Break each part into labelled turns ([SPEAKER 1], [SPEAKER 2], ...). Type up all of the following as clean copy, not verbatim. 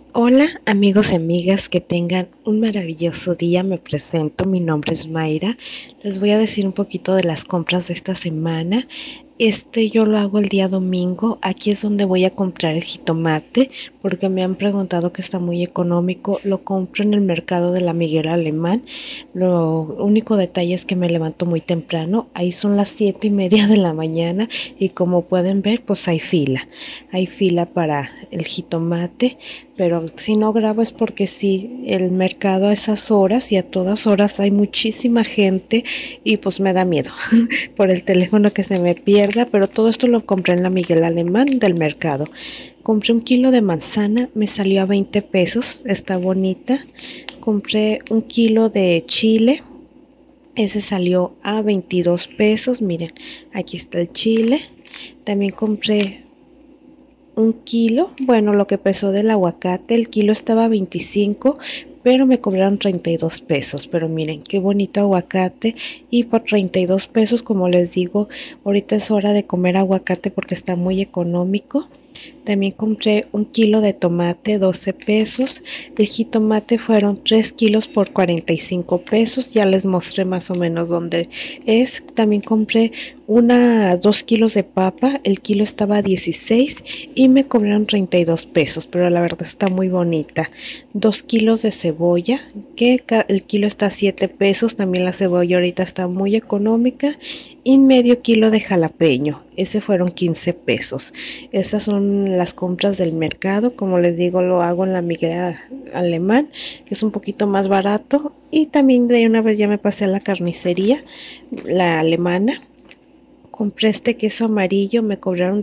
[SPEAKER 1] Hola amigos y amigas, que tengan un maravilloso día. Me presento, mi nombre es Mayra. Les voy a decir un poquito de las compras de esta semana. Yo lo hago el día domingo. Aquí es donde voy a comprar el jitomate porque me han preguntado que está muy económico. Lo compro en el mercado de la Miguel Alemán. Lo único detalle es que me levanto muy temprano. Ahí son las 7:30 de la mañana y como pueden ver, pues hay fila. Hay fila para el jitomate, pero si no grabo es porque sí, el mercado a esas horas y a todas horas hay muchísima gente y pues me da miedo por el teléfono que se me pierda, pero todo esto lo compré en la Miguel Alemán del mercado. Compré un kilo de manzana, me salió a 20 pesos, está bonita. Compré un kilo de chile, ese salió a 22 pesos, miren, aquí está el chile. También compré un kilo, bueno, lo que pesó del aguacate, el kilo estaba a 25, pero me cobraron 32 pesos. Pero miren qué bonito aguacate, y por 32 pesos, como les digo, ahorita es hora de comer aguacate porque está muy económico. También compré un kilo de tomate, 12 pesos. El jitomate fueron 3 kilos por 45 pesos. Ya les mostré más o menos dónde es. También compré 2 kilos de papa. El kilo estaba a 16 y me cobraron 32 pesos, pero la verdad está muy bonita. 2 kilos de cebolla, que el kilo está a 7 pesos. También la cebolla ahorita está muy económica. Y medio kilo de jalapeño, ese fueron 15 pesos. Estas son las compras del mercado. Como les digo, lo hago en la Miguel Alemán, que es un poquito más barato. Y también de una vez ya me pasé a la carnicería, la alemana. Compré este queso amarillo, me cobraron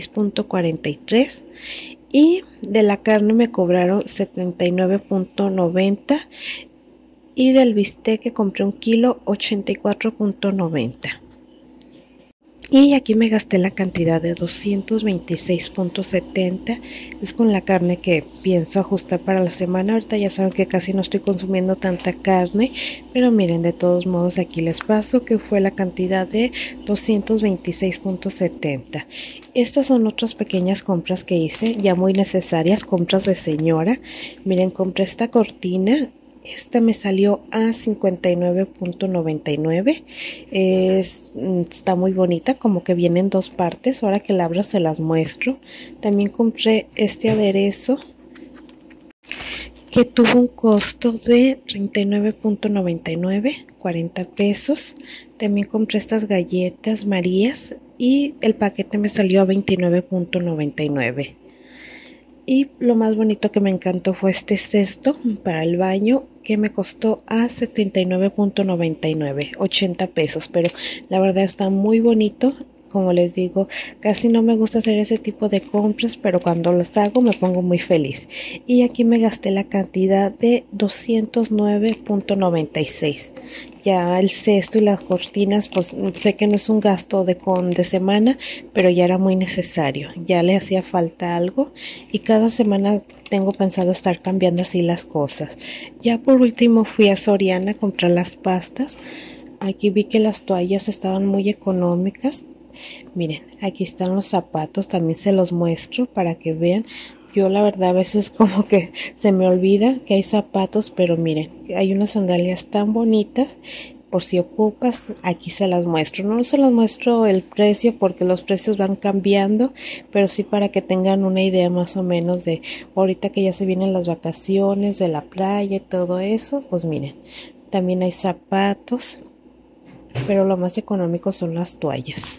[SPEAKER 1] 16.43 y de la carne me cobraron 79.90 y del bistec que compré un kilo 84.90. Y aquí me gasté la cantidad de 226.70. Es con la carne que pienso ajustar para la semana. Ahorita ya saben que casi no estoy consumiendo tanta carne, pero miren, de todos modos aquí les paso que fue la cantidad de 226.70. Estas son otras pequeñas compras que hice, ya muy necesarias, compras de señora. Miren, compré esta cortina. Esta me salió a 59.99. Está muy bonita, como que viene en dos partes. Ahora que la abra se las muestro. También compré este aderezo que tuvo un costo de 39.99, 40 pesos. También compré estas galletas Marías y el paquete me salió a 29.99. Y lo más bonito que me encantó fue este cesto para el baño, que me costó a 79.99, 80 pesos, pero la verdad está muy bonito. Como les digo, casi no me gusta hacer ese tipo de compras, pero cuando las hago me pongo muy feliz. Y aquí me gasté la cantidad de 209.96. Ya el cesto y las cortinas, pues sé que no es un gasto de semana, pero ya era muy necesario. Ya le hacía falta algo y cada semana tengo pensado estar cambiando así las cosas. Ya por último fui a Soriana a comprar las pastas. Aquí vi que las toallas estaban muy económicas. Miren, aquí están los zapatos, también se los muestro para que vean. Yo la verdad a veces como que se me olvida que hay zapatos, pero miren, hay unas sandalias tan bonitas. Por si ocupas, aquí se las muestro. No se las muestro el precio porque los precios van cambiando, pero sí para que tengan una idea más o menos de ahorita que ya se vienen las vacaciones de la playa y todo eso. Pues miren, también hay zapatos, pero lo más económico son las toallas.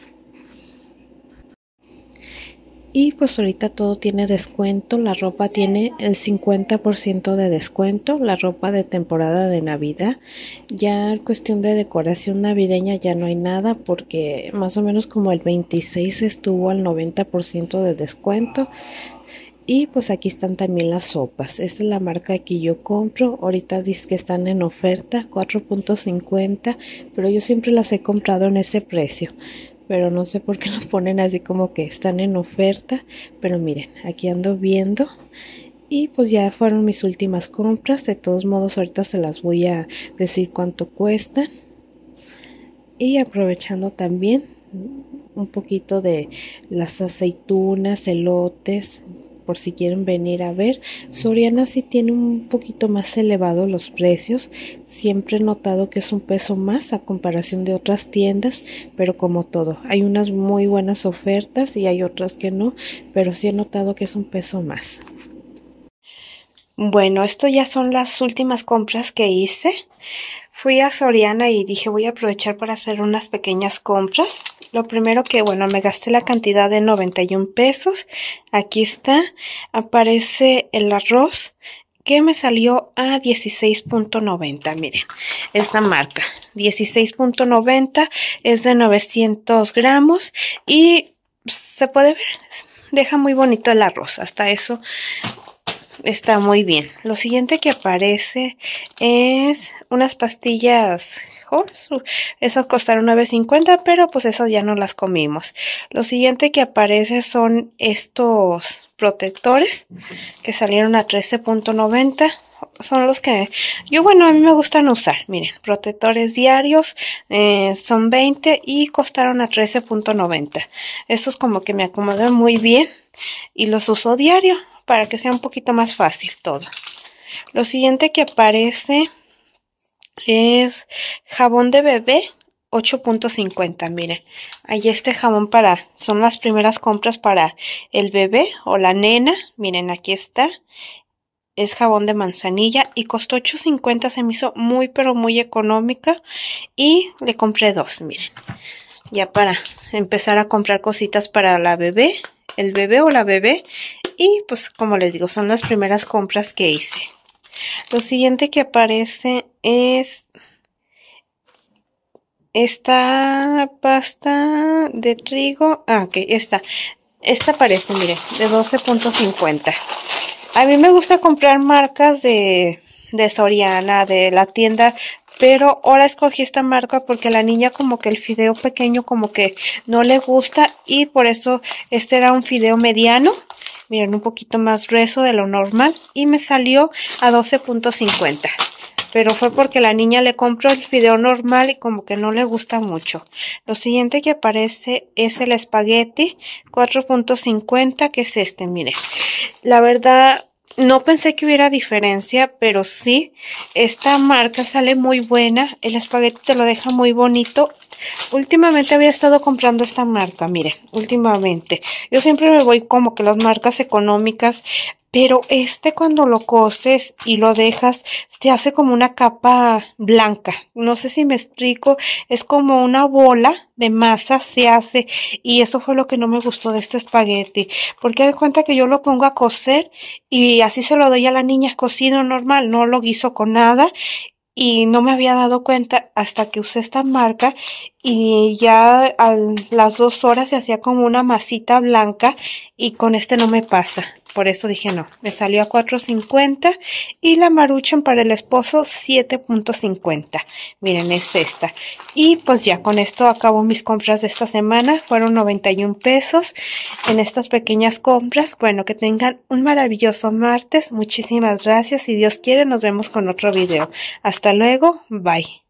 [SPEAKER 1] Y pues ahorita todo tiene descuento, la ropa tiene el 50% de descuento, la ropa de temporada de Navidad. Ya en cuestión de decoración navideña ya no hay nada porque más o menos como el 26 estuvo al 90% de descuento. Y pues aquí están también las sopas. Esta es la marca que yo compro. Ahorita dice que están en oferta, 4.50, pero yo siempre las he comprado en ese precio. Pero no sé por qué lo ponen así como que están en oferta. Pero miren, aquí ando viendo. Y pues ya fueron mis últimas compras. De todos modos, ahorita se las voy a decir cuánto cuestan. Y aprovechando también un poquito de las aceitunas, elotes, por si quieren venir a ver. Soriana sí tiene un poquito más elevado los precios. Siempre he notado que es un peso más a comparación de otras tiendas, pero como todo, hay unas muy buenas ofertas y hay otras que no, pero sí he notado que es un peso más. Bueno, esto ya son las últimas compras que hice. Fui a Soriana y dije voy a aprovechar para hacer unas pequeñas compras. Lo primero que, bueno, me gasté la cantidad de 91 pesos. Aquí está. Aparece el arroz que me salió a 16.90. Miren, esta marca 16.90 es de 900 gramos y se puede ver, deja muy bonito el arroz. Hasta eso está muy bien. Lo siguiente que aparece es unas pastillas Horse. Esas costaron 9.50, pero pues esas ya no las comimos. Lo siguiente que aparece son estos protectores que salieron a 13.90. Son los que yo, bueno, a mí me gustan usar. Miren, protectores diarios, son 20 y costaron a 13.90. Estos como que me acomodan muy bien y los uso diario para que sea un poquito más fácil todo. Lo siguiente que aparece es jabón de bebé 8.50. Miren, ahí este jabón son las primeras compras para el bebé o la nena. Miren, aquí está. Es jabón de manzanilla y costó 8.50. Se me hizo muy pero muy económica y le compré dos. Miren, ya para empezar a comprar cositas para la bebé, el bebé o la bebé. Y pues como les digo, son las primeras compras que hice. Lo siguiente que aparece es esta pasta de trigo. Ok, esta aparece, mire, de 12.50. A mí me gusta comprar marcas de Soriana, de la tienda, pero ahora escogí esta marca porque a la niña como que el fideo pequeño como que no le gusta y por eso este era un fideo mediano. Miren, un poquito más grueso de lo normal y me salió a 12.50. Pero fue porque la niña le compró el fideo normal y como que no le gusta mucho. Lo siguiente que aparece es el espagueti 4.50, que es este, miren. La verdad, no pensé que hubiera diferencia, pero sí, esta marca sale muy buena. El espagueti te lo deja muy bonito. Últimamente había estado comprando esta marca, miren, últimamente. Yo siempre me voy como que las marcas económicas, pero cuando lo coces y lo dejas, se hace como una capa blanca. No sé si me explico, es como una bola de masa se hace y eso fue lo que no me gustó de este espagueti. Porque de cuenta que yo lo pongo a cocer y así se lo doy a la niña cocido normal, no lo guiso con nada. Y no me había dado cuenta hasta que usé esta marca y ya a las 2 horas se hacía como una masita blanca y con este no me pasa. Por eso dije no, me salió a 4.50 y la Maruchan para el esposo 7.50. Miren, es esta. Y pues ya con esto acabo mis compras de esta semana. Fueron 91 pesos en estas pequeñas compras. Bueno, que tengan un maravilloso martes. Muchísimas gracias. Si Dios quiere, nos vemos con otro video. Hasta luego. Bye.